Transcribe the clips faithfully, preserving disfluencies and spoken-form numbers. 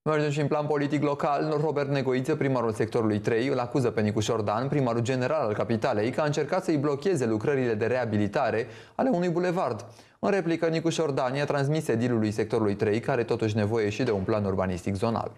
Mergem și în plan politic local. Robert Negoiță, primarul sectorului trei, îl acuză pe Nicu Șordan, primarul general al capitalei, că a încercat să-i blocheze lucrările de reabilitare ale unui bulevard. În replică, Nicu Șordan i-a transmis edilului sectorului trei, care totuși nevoie și de un plan urbanistic zonal.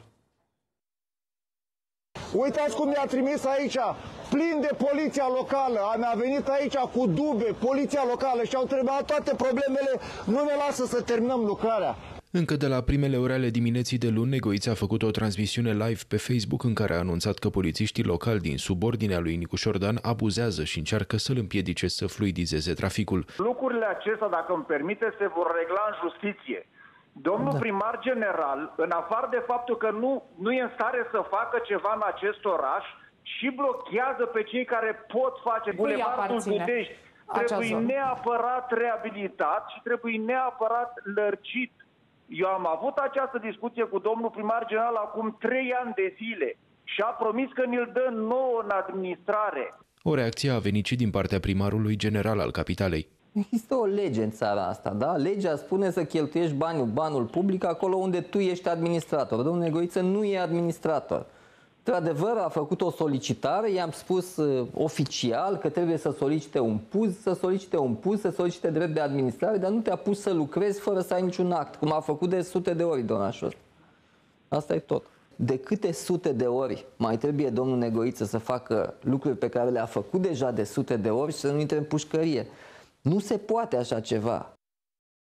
Uitați cum ne-a trimis aici, plin de poliția locală. Mi-a venit aici cu dube, poliția locală, și au întrebat toate problemele, nu ne lasă să terminăm lucrarea. Încă de la primele ore ale dimineții de luni, Negoiță a făcut o transmisiune live pe Facebook în care a anunțat că polițiștii locali din subordinea lui Nicu Șordan abuzează și încearcă să-l împiedice să fluidizeze traficul. Lucrurile acestea, dacă îmi permite, se vor regla în justiție. Domnul da. primar general, în afară de faptul că nu, nu e în stare să facă ceva în acest oraș, și blochează pe cei care pot face. Bulevardul Budești trebuie neapărat reabilitat și trebuie neapărat lărgit. Eu am avut această discuție cu domnul primar general acum trei ani de zile și a promis că ne-l dă nouă în administrare. O reacție a venit și din partea primarului general al capitalei. Există o lege în țara asta, da? Legea spune să cheltuiești banul, banul public acolo unde tu ești administrator. Domnul Negoiță nu e administrator. Într-adevăr, a făcut o solicitare, i-am spus uh, oficial că trebuie să solicite un puz, să solicite un puz, să solicite drept de administrare, dar nu te-a pus să lucrezi fără să ai niciun act, cum a făcut de sute de ori, donașor. Asta e tot. De câte sute de ori mai trebuie domnul Negoiță să facă lucruri pe care le-a făcut deja de sute de ori și să nu intre în pușcărie? Nu se poate așa ceva.